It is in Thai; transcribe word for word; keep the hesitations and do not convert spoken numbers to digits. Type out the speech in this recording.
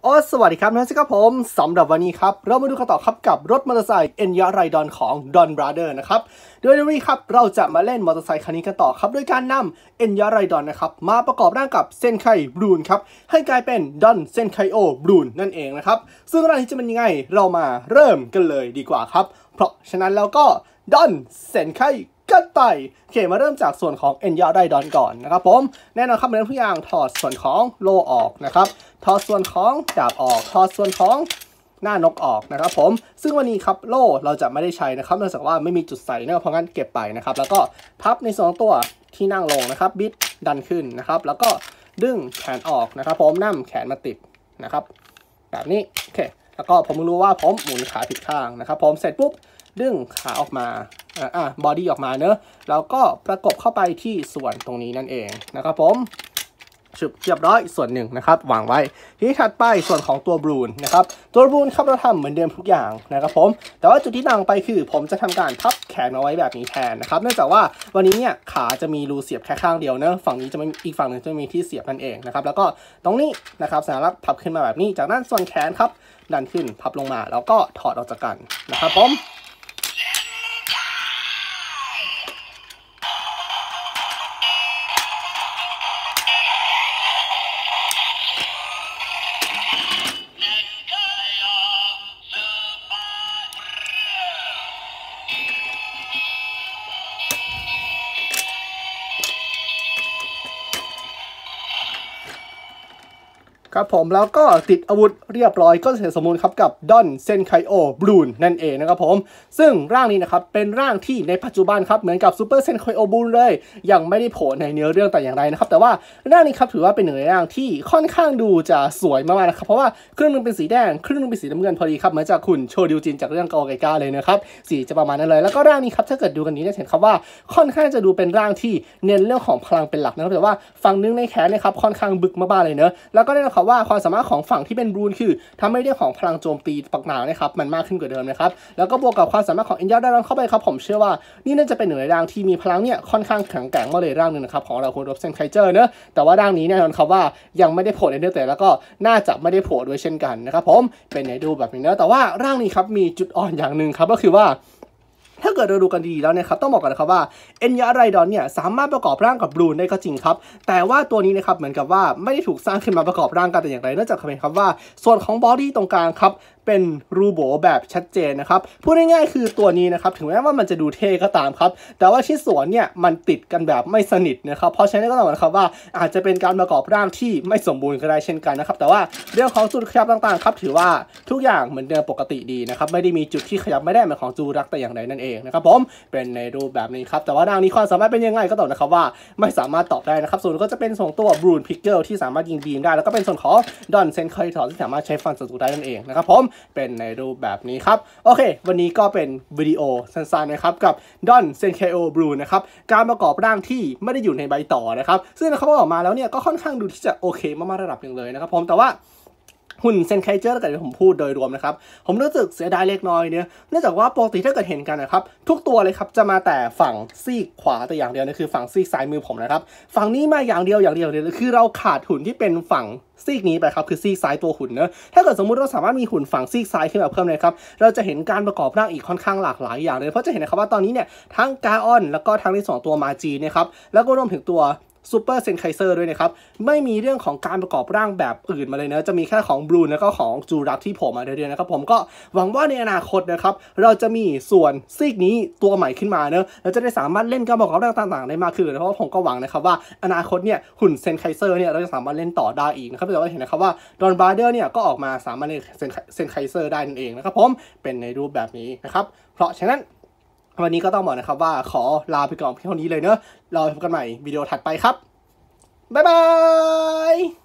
โอ้สวัสดีครับนะสิครับผมสำหรับวันนี้ครับเรามาดูกันต่อครับกับรถมอเตอร์ไซค์เอ็นยาไรดอนของ Don Brother นะครับโดยในวันนี้ครับเราจะมาเล่นมอเตอร์ไซค์คันนี้กันต่อครับด้วยการนำเอ็นยาไรดอนนะครับมาประกอบร่างกับเซนไคบรูนครับให้กลายเป็น Don Senkaio Brune นั่นเองนะครับซึ่งร่างนี้จะเป็นยังไงเรามาเริ่มกันเลยดีกว่าครับเพราะฉะนั้นแล้วก็ Don Senkaiกันไปโอเคมาเริ่มจากส่วนของเอ็นยาไรดอนก่อนนะครับผมแน่นอนครับเรื่องทุกอย่างถอดส่วนของโลออกนะครับถอดส่วนของดาบออกถอดส่วนของหน้านกออกนะครับผมซึ่งวันนี้ครับโล่เราจะไม่ได้ใช้นะครับเนื่องจากว่าไม่มีจุดใส่เนื่องเพราะงั้นเก็บไปนะครับแล้วก็พับในส่วนตัวที่นั่งลงนะครับบิดดันขึ้นนะครับแล้วก็ดึงแขนออกนะครับผมนำแขนมาติดนะครับแบบนี้โอเคแล้วก็ผมรู้ว่าผมหมุนขาผิดข้างนะครับผมเสร็จปุ๊บดึงขาออกมาอ่าบอดี้ออกมาเนอะแล้วก็ประกบเข้าไปที่ส่วนตรงนี้นั่นเองนะครับผมชุบเรียบร้อยส่วนหนึ่งนะครับวางไว้ทีนี้ถัดไปส่วนของตัวบรูนนะครับตัวบรูนครับเราทำเหมือนเดิมทุกอย่างนะครับผมแต่ว่าจุดที่ต่างไปคือผมจะทำการพับแขนเอาไว้แบบนี้แทนนะครับเนื่องจากว่าวันนี้เนี่ยขาจะมีรูเสียบแค่ข้างเดียวเนอะฝั่งนี้จะไม่อีกฝั่งหนึ่งจะมีที่เสียบนั่นเองนะครับแล้วก็ตรงนี้นะครับสัญลักษณ์พับขึ้นมาแบบนี้จากนั้นส่วนแขนครับดันขึ้นพับลงมาแล้วก็ถอดออกจากกันนะครับผมครับผมแล้วก็ติดอาวุธเรียบร้อยก็เสร็จสมบูรณ์ครับกับ Don Senkaio Brune นั่นเองนะครับผมซึ่งร่างนี้นะครับเป็นร่างที่ในปัจจุบันครับเหมือนกับ Super Senkaio Brune เลยยังไม่ได้โผล่ในเนื้อเรื่องแต่อย่างไรนะครับแต่ว่าร่างนี้ครับถือว่าเป็นหนึ่งในร่างที่ค่อนข้างดูจะสวยมากๆนะครับเพราะว่าครึ่งนึงเป็นสีแดงครึ่งนึงเป็นสีน้ำเงินพอดีครับเหมือนจากคุณโชดิวจินจากเรื่องกอไกก้าเลยนะครับสีจะประมาณนั้นเลยแล้วก็ร่างนี้ครับถ้าเกิดดูกันนี้จะเห็นครับว่าค่อนข้างจะดูเป็นร่างที่เน้นเรื่องของพลังเป็นหลักนะครับแต่ว่าฝั่งนึงในแขนเนี่ยครับค่อนข้างบึกมากๆเลยเนอะแล้วก็แน่นอนครับว่าความสามารถของฝั่งที่เป็นบรูนคือทำให้เรื่องของพลังโจมตีปักหนานะครับมันมากขึ้นกว่าเดิมนะครับแล้วก็บวกกับความสามารถของเอ็นยาไดรอนเข้าไปครับผมเชื่อว่านี่น่าจะเป็นหนึ่งในร่างที่มีพลังเนี่ยค่อนข้างแข็งแกร่งมากเลยร่างหนึ่งนะครับของเราคุณรบเซนไคเจอร์เนอะแต่ว่าร่างนี้แน่นอนครับว่ายังไม่ได้โผล่ในเนื้อแต่แล้วก็น่าจะไม่ได้โผล่ด้วยเช่นกันนะครับผมเป็นไหนดูแบบนี้เนอะแต่ว่าร่างนี้ครับมีจุดอ่อนอย่างหนึ่งครับก็คือว่าถ้าเกิดเราดูกันดีแล้วเนี่ยครับต้องบอกกันนะครับว่าเอ็นยาไรดอนเนี่ยสามารถประกอบร่างกับบรูนได้ก็จริงครับแต่ว่าตัวนี้นะครับเหมือนกับว่าไม่ได้ถูกสร้างขึ้นมาประกอบร่างกันแต่อย่างไรเนื่องจากเป็นครับว่าส่วนของบอดี้ตรงกลางครับเป็นรูโบแบบชัดเจนนะครับพูดง่ายๆคือตัวนี้นะครับถึงแม้ว่ามันจะดูเท่ก็ตามครับแต่ว่าชิ้นส่วนเนี่ยมันติดกันแบบไม่สนิทนะครับเพราะฉะนั้นก็ต้องบอกนะครับว่าอาจจะเป็นการประกอบร่างที่ไม่สมบูรณ์ก็ได้เช่นกันนะครับแต่ว่าเรื่องของจุดขยับต่างๆครับถือว่าทุกอย่างเหมือนเดิมปกติดีนะครับไม่ได้มีจุดที่ขยับไม่ได้เหมือนของจูรักแต่อย่างใดนั่นเองนะครับผมเป็นในรูปแบบนี้ครับแต่ว่าร่างนี้ความสามารถเป็นยังไงก็ตอบนะครับว่าไม่สามารถตอบได้นะครับส่วนก็จะเป็นส่งตัวบรูนพิกเกิลที่สามารถยิงบีมได้แล้วก็เป็นส่วนของดอนเซนไคทอที่สามารถใช้ฟันศัตรูได้นั่นเองนะครับผมเป็นในรูปแบบนี้ครับโอเควันนี้ก็เป็นวิดีโอสั้นๆนะครับกับ Don Senkaio Brune นะครับการประกอบร่างที่ไม่ได้อยู่ในใบต่อนะครับซึ่งเขาออกมาแล้วเนี่ยก็ค่อนข้างดูที่จะโอเคมากๆระดับหนึ่งเลยนะครับผมแต่ว่าหุ่นเซนไคเจอร์ถ้าเกิดผมพูดโดยรวมนะครับผมรู้สึกเสียดายเล็กน้อยเนี่ยเนื่องจากว่าปกติถ้าเกิดเห็นกันนะครับทุกตัวเลยครับจะมาแต่ฝั่งซีกขวาแต่อย่างเดียวนี่คือฝั่งซีกซ้ายมือผมนะครับฝั่งนี้มาอย่างเดียวอย่างเดียวเลยคือเราขาดหุ่นที่เป็นฝั่งซีกนี้ไปครับคือซีกซ้ายตัวหุ่นเนอะถ้าเกิดสมมุติเราสามารถมีหุ่นฝั่งซีกซ้ายขึ้นมาเพิ่มเลยครับเราจะเห็นการประกอบร่างอีกค่อนข้างหลากหลายอย่างเลยเพราะจะเห็นนะครับว่าตอนนี้เนี่ยทั้งกาออนแล้วก็ทั้งในสองตัวมาจีเนี่ยครับแล้วก็รวมถึงตัวซูเปอร์เซนไคเซอร์ด้วยนะครับไม่มีเรื่องของการประกอบร่างแบบอื่นมาเลยนะจะมีแค่ของบรูนแล้วก็ของจูรักที่โผล่มาเรื่อยๆนะครับผมก็หวังว่าในอนาคตนะครับเราจะมีส่วนซีกนี้ตัวใหม่ขึ้นมาเนอะเราจะได้สามารถเล่นการประกอบร่างต่างๆได้มากขึ้นเพราะว่าผมก็หวังนะครับว่าอนาคตเนี่ยหุ่นเซนไคเซอร์เนี่ยเราจะสามารถเล่นต่อได้อีกนะครับแต่ว่าเห็นนะครับว่าดอนบราเดอร์เนี่ยก็ออกมาสามารถเล่นเซนไคเซอร์ได้นั่นเองนะครับผมเป็นในรูปแบบนี้นะครับเพราะฉะนั้นวันนี้ก็ต้องบอกนะครับว่าขอลาไปก่อนเพียงเท่านี้เลยเนอะเราพบกันใหม่วิดีโอถัดไปครับบ๊ายบาย